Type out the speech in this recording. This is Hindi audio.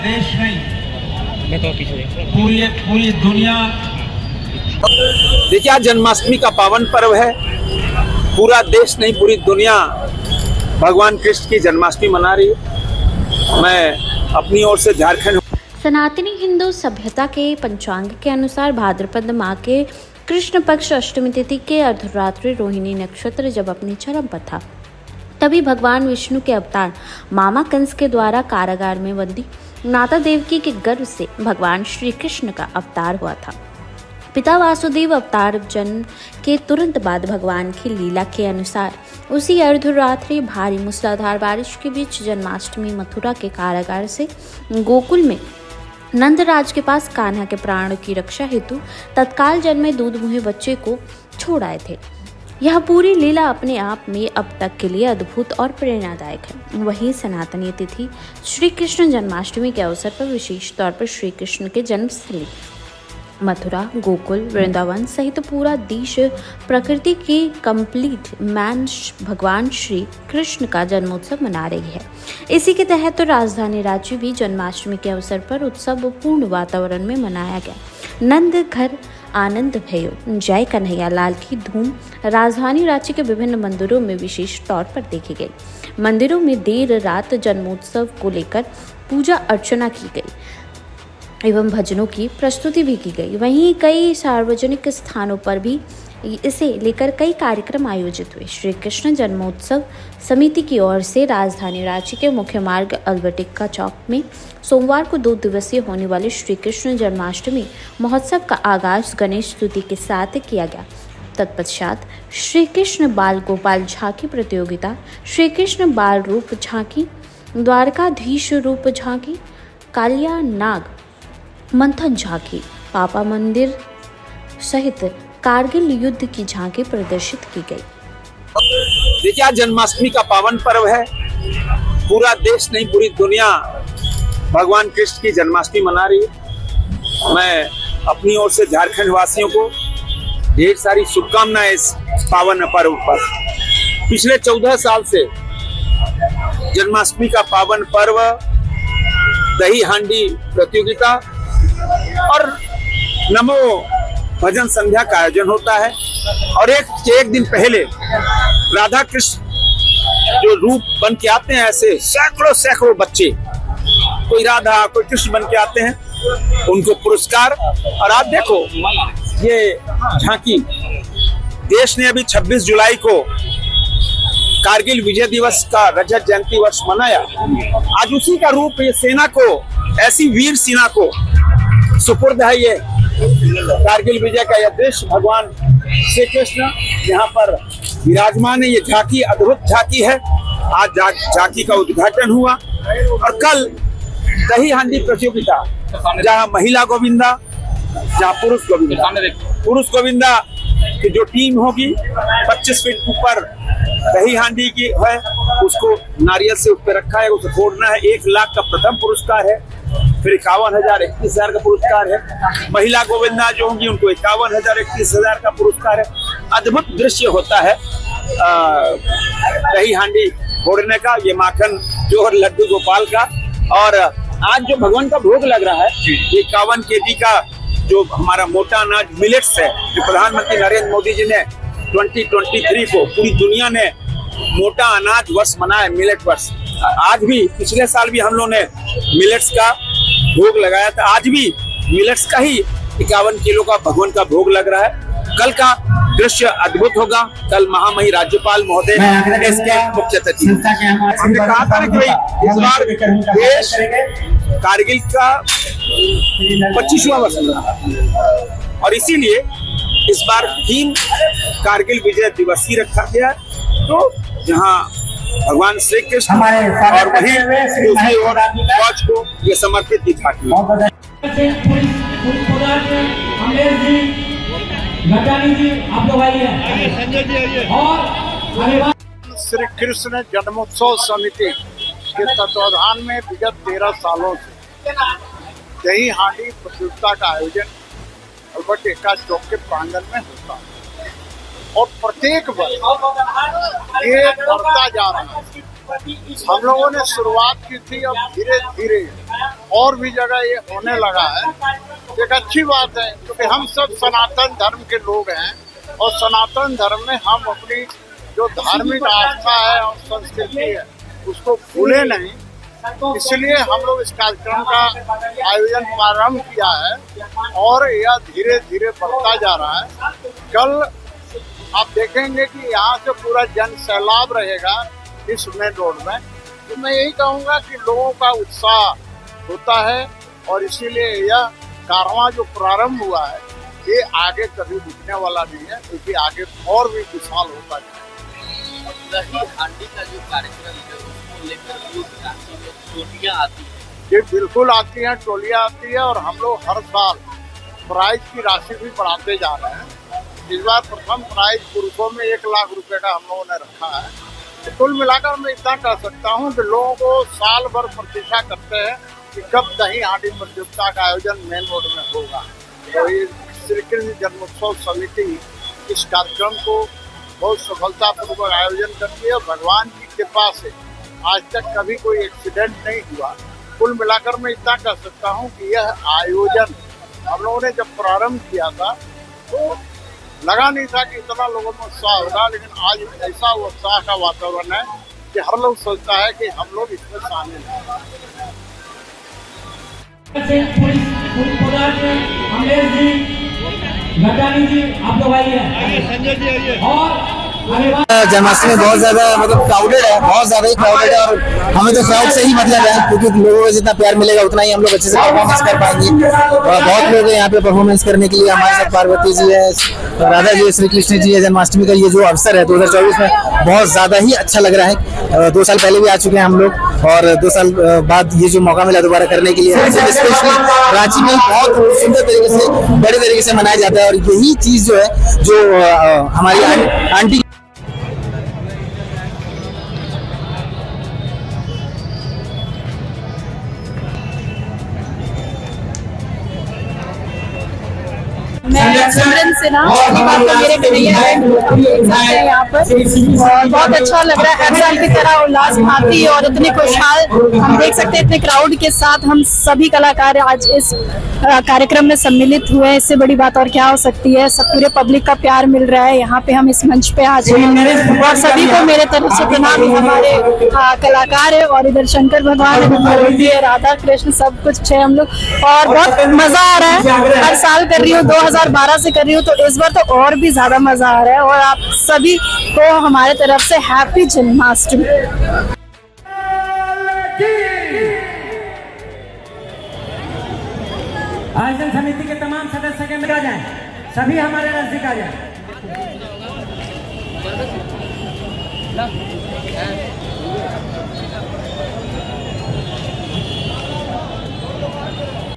देश नहीं, पूरी दुनिया। देखिए, आज जन्माष्टमी का पावन पर्व है। पूरा देश नहीं, पूरी दुनिया भगवान कृष्ण की जन्माष्टमी मना रही है। मैं अपनी ओर से झारखंड। सनातनी हिंदू सभ्यता के पंचांग के अनुसार भाद्रपद माह के कृष्ण पक्ष अष्टमी तिथि के अर्धरात्रि रोहिणी नक्षत्र जब अपने चरम पर था, तभी भगवान विष्णु के अवतार मामा कंस के द्वारा कारागार में बंदी माता देवकी के गर्भ से भगवान श्री कृष्ण का अवतार हुआ था। पिता वासुदेव अवतार जन्म के तुरंत बाद भगवान की लीला के अनुसार उसी अर्धरात्रि भारी मूसलाधार बारिश के बीच जन्माष्टमी मथुरा के कारागार से गोकुल में नंदराज के पास कान्हा के प्राण की रक्षा हेतु तत्काल जन्मे दूध मुहे बच्चे को छोड़ आए थे। यह पूरी लीला अपने आप में अब तक के लिए अद्भुत और प्रेरणादायक है। वहीं सनातनी तिथि श्री कृष्ण जन्माष्टमी के अवसर पर विशेष तौर पर श्री कृष्ण के जन्मस्थली मथुरा, गोकुल, वृंदावन सहित पूरा देश प्रकृति की कंप्लीट मैन भगवान श्री कृष्ण का जन्मोत्सव मना रही है। इसी के तहत तो राजधानी रांची भी जन्माष्टमी के अवसर पर उत्सव पूर्ण वातावरण में मनाया गया। नंद घर आनंद भयो, जय कन्हैया लाल की धूम राजधानी रांची के विभिन्न मंदिरों में विशेष तौर पर देखी गई। मंदिरों में देर रात जन्मोत्सव को लेकर पूजा अर्चना की गई एवं भजनों की प्रस्तुति भी की गई। वहीं कई सार्वजनिक स्थानों पर भी इसे लेकर कई कार्यक्रम आयोजित हुए। श्री कृष्ण जन्मोत्सव समिति की ओर से राजधानी रांची के मुख्य मार्ग अल्बर्टिका चौक में सोमवार को 2 दिवसीय होने वाले श्री कृष्ण जन्माष्टमी महोत्सव का आगाज गणेश स्तुति के साथ किया गया। तत्पश्चात श्री कृष्ण बाल गोपाल झांकी प्रतियोगिता, श्री कृष्ण बाल रूप झांकी, द्वारकाधीश रूप झांकी, कालिया नाग मंथन झांकी, पापा मंदिर सहित कारगिल युद्ध की झांकी प्रदर्शित की गई। देखिए, आज जन्माष्टमी का पावन पर्व है। पूरा देश नहीं, पूरी दुनिया भगवान कृष्ण की जन्माष्टमी मना रही है। मैं अपनी ओर से झारखंड वासियों को ढेर सारी शुभकामनाएं इस पावन पर्व पर। पिछले 14 साल से जन्माष्टमी का पावन पर्व, दही हांडी प्रतियोगिता और नमो भजन संध्या का आयोजन होता है। और एक दिन पहले राधा कृष्ण जो रूप बन के आते हैं, ऐसे सैकड़ों बच्चे, कोई राधा कोई कृष्ण बन के आते हैं, उनको पुरस्कार। और आप देखो, ये झांकी देश ने अभी 26 जुलाई को कारगिल विजय दिवस का रजत जयंती वर्ष मनाया। आज उसी का रूप ये सेना को, ऐसी वीर सेना को सुपुर्द है। ये कारगिल विजय का यह दृश्य भगवान श्री कृष्ण यहाँ पर विराजमान है। ये झांकी अद्भुत झांकी है। आज झांकी का उद्घाटन हुआ और कल दही हांडी प्रतियोगिता, जहाँ महिला गोविंदा, जहाँ पुरुष गोविंदा की जो टीम होगी 25 फीट ऊपर दही हांडी की है, उसको नारियल से ऊपर रखा है, उसे फोड़ना है। 1 लाख का प्रथम पुरस्कार है, फिर 51,000 31,000 का पुरस्कार है। महिला गोविंदा जो होंगी उनको 51,000 31,000 का पुरस्कार है। अद्भुत दृश्य होता है दही हांडी फोड़ने का, ये माखन जो और लड्डू गोपाल का। और आज जो भगवान का भोग लग रहा है, ये 51 kg का जो हमारा मोटा अनाज मिलेट्स है, जो प्रधानमंत्री नरेंद्र मोदी जी ने 2023 को पूरी दुनिया ने मोटा अनाज वर्ष मनाया, मिलेट वर्ष। आज भी, पिछले साल भी हम लोगों ने मिलेट्स का भोग लगाया था। आज भी मिलेट्स का ही 51 किलो का भगवान का भोग लग रहा है। कल का दृश्य अद्भुत होगा। कल महामहिम राज्यपाल महोदय इसके मुख्य अतिथि। हमने कहा था कि भाई इस बार देश कारगिल का 25वां वर्ष और इसीलिए इस बार थीम कारगिल विजय दिवस ही रखा गया है। तो जहाँ भगवान श्री कृष्ण और वहीं दूसरी ओर फौज को ये समर्पित की झांकी श्री कृष्ण जन्मोत्सव समिति के तत्वाधान में विगत 13 सालों से दही हांडी प्रतियोगिता का आयोजन अल्बर्टिका चौक के प्रांगण में होता है और प्रत्येक वर्ष ये बढ़ता जा रहा है। हम लोगों ने शुरुआत की थी, अब धीरे धीरे और भी जगह ये होने लगा है। एक अच्छी बात है, क्योंकि हम सब सनातन धर्म के लोग हैं और सनातन धर्म में हम अपनी जो धार्मिक आस्था है और संस्कृति है उसको भूले नहीं, इसलिए हम लोग इस कार्यक्रम का आयोजन प्रारंभ किया है और यह धीरे धीरे बढ़ता जा रहा है। कल आप देखेंगे कि यहाँ से पूरा जन सैलाब रहेगा इस मेन रोड में। तो मैं यही कहूँगा कि लोगों का उत्साह होता है और इसीलिए यह कारवां जो प्रारंभ हुआ है ये आगे कभी रुकने वाला नहीं है, क्योंकि आगे और भी विशाल होता जाए। दही हांडी का जो कार्यक्रम है उसको लेकर टोलियाँ आती है? ये बिल्कुल आती हैं, टोलियाँ आती है और हम लोग हर साल प्राइज की राशि भी बढ़ाते जा रहे हैं। इस बार प्रथम प्राइज पुरुषों में 1 लाख रुपए का हम लोगों ने रखा है। तो कुल मिलाकर मैं इतना कह सकता हूँ कि लोगों को साल भर प्रतीक्षा करते हैं कि कब दही हांडी प्रतियोगिता का आयोजन मेन रोड में होगा। तो ये श्री कृष्ण जन्मोत्सव समिति इस कार्यक्रम को बहुत सफलतापूर्वक आयोजन करती है। भगवान की कृपा से आज तक कभी कोई एक्सीडेंट नहीं हुआ। कुल मिलाकर मैं इतना कह सकता हूँ कि यह आयोजन हम लोगों ने जब प्रारंभ किया था तो लगा नहीं था कि इतना लोगों में उत्साह होगा, लेकिन आज ऐसा उत्साह का वातावरण है कि हर लोग सोचता है कि हम लोग इसमें शामिल हैं। जन्माष्टमी बहुत ज्यादा मतलब क्राउडेड है, बहुत ज्यादा ही क्राउडेड है और हमें तो क्राउड से ही मतलब है, क्योंकि लोगों को जितना प्यार मिलेगा उतना ही हम लोग अच्छे से परफॉर्मेंस कर पाएंगे। और बहुत लोग हैं यहाँ पे परफॉर्मेंस करने के लिए। हमारे साथ पार्वती जी है, राधा जी, श्री कृष्ण जी है। जन्माष्टमी का ये जो अवसर है 2024 में बहुत ज्यादा ही अच्छा लग रहा है। 2 साल पहले भी आ चुके हैं हम लोग और 2 साल बाद ये जो मौका मिला दोबारा करने के लिए, स्पेशली रांची में बहुत सुंदर तरीके से बड़े तरीके से मनाया जाता है। और यही चीज जो है जो हमारी आंटी सिमरन सिन्हा मेरे कन्हैया है यहाँ पर और बहुत अच्छा लग रहा है। हर साल की तरह उल्लास भाती और इतने खुशहाल हम देख सकते हैं, इतने क्राउड के साथ हम सभी कलाकार आज इस कार्यक्रम में सम्मिलित हुए हैं। इससे बड़ी बात और क्या हो सकती है। सब पूरे पब्लिक का प्यार मिल रहा है। यहाँ पे हम इस मंच पे आज हैं और सभी को मेरे तरफ से प्रणाम। हमारे कलाकार है और इधर शंकर भगवान है, राधा कृष्ण सब कुछ है हम लोग और बहुत मजा आ रहा है। हर साल कर रही हूँ, 2012 से कर रही हूँ, तो इस बार तो और भी ज्यादा मजा आ रहा है। और आप सभी को हमारे तरफ से हैप्पी जन्माष्टमी। आयोजन समिति के तमाम सदस्य के मिला जाए, सभी हमारे नजदीक आ जाए।